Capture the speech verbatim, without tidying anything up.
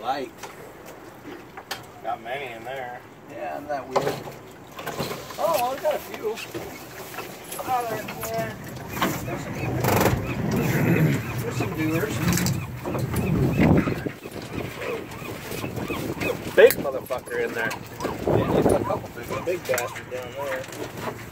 light. Got many in there. Yeah, isn't that weird? Oh, well, I got a few. Oh, there, yeah. There's some, there's some doers. Big motherfucker in there. Yeah, there's got a couple big, big bastards down there.